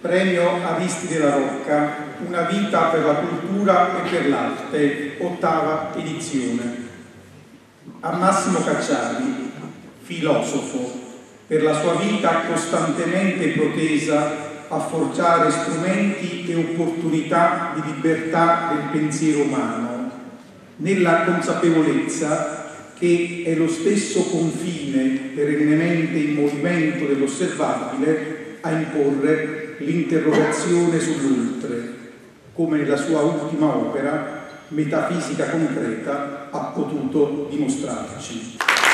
Premio Aristide La Rocca, Una vita per la cultura e per l'arte, 8ª edizione. A Massimo Cacciari, filosofo, per la sua vita costantemente protesa a forgiare strumenti e opportunità di libertà del pensiero umano, nella consapevolezza che è lo stesso confine perennemente in movimento dell'osservabile a imporre l'interrogazione sull'oltre, come nella sua ultima opera, Metafisica concreta, ha potuto dimostrarci.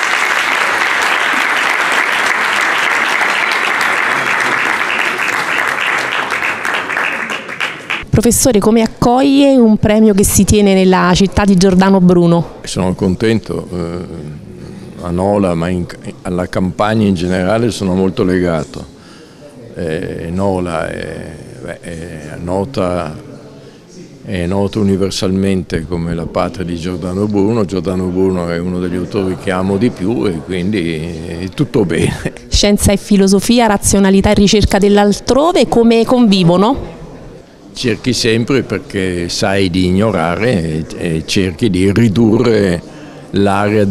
Professore, come accoglie un premio che si tiene nella città di Giordano Bruno? Sono contento, a Nola, ma alla Campania in generale sono molto legato. Nola è nota universalmente come la patria di Giordano Bruno. Giordano Bruno è uno degli autori che amo di più e quindi è tutto bene. Scienza e filosofia, razionalità e ricerca dell'altrove come convivono? Cerchi sempre, perché sai di ignorare e cerchi di ridurre l'area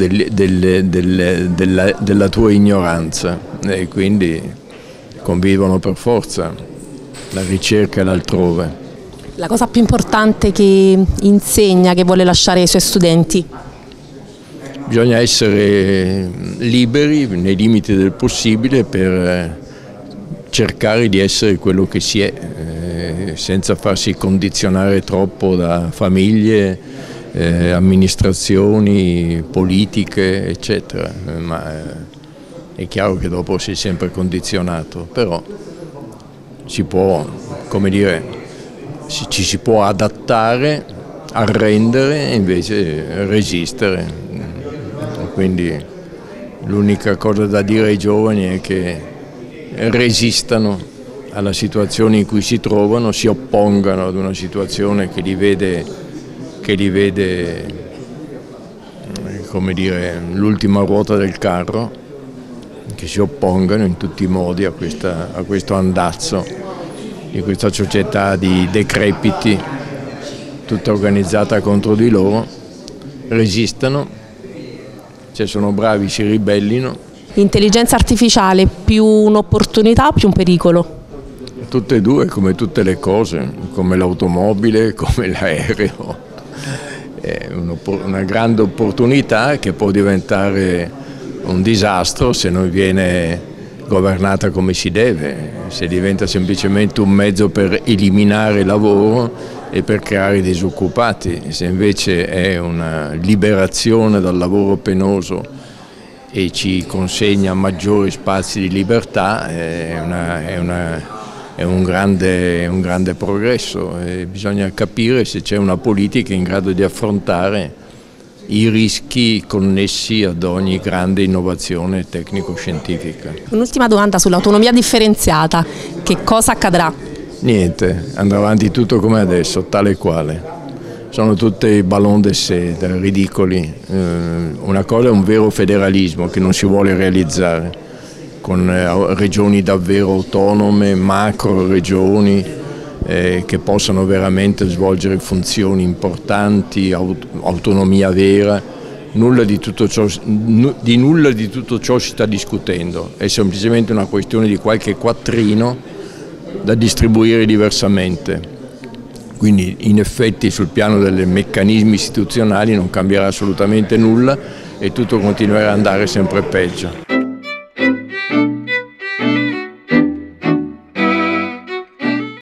della tua ignoranza e quindi convivono per forza la ricerca e l'altrove. La cosa più importante che insegna, che vuole lasciare ai suoi studenti? Bisogna essere liberi nei limiti del possibile per cercare di essere quello che si è, senza farsi condizionare troppo da famiglie, amministrazioni, politiche, eccetera. Ma è chiaro che dopo sei sempre condizionato, però si può, come dire, ci si può adattare, arrendere e invece resistere. Quindi l'unica cosa da dire ai giovani è che resistano alla situazione in cui si trovano, si oppongano ad una situazione che li vede come dire, l'ultima ruota del carro, che si oppongano in tutti i modi a questo andazzo di questa società di decrepiti, tutta organizzata contro di loro, resistano, se sono bravi si ribellino. Intelligenza artificiale più un'opportunità o più un pericolo? Tutte e due, come tutte le cose, come l'automobile, come l'aereo. È una grande opportunità che può diventare un disastro se non viene governata come si deve, se diventa semplicemente un mezzo per eliminare lavoro e per creare disoccupati. Se invece è una liberazione dal lavoro penoso e ci consegna maggiori spazi di libertà, è un grande progresso e bisogna capire se c'è una politica in grado di affrontare i rischi connessi ad ogni grande innovazione tecnico-scientifica. Un'ultima domanda sull'autonomia differenziata, che cosa accadrà? Niente, andrà avanti tutto come adesso, tale e quale. Sono tutti ballon d'essai, ridicoli. Una cosa è un vero federalismo che non si vuole realizzare, con regioni davvero autonome, macro regioni che possano veramente svolgere funzioni importanti, autonomia vera. Nulla di tutto ciò si sta discutendo, è semplicemente una questione di qualche quattrino da distribuire diversamente. Quindi in effetti sul piano dei meccanismi istituzionali non cambierà assolutamente nulla e tutto continuerà ad andare sempre peggio.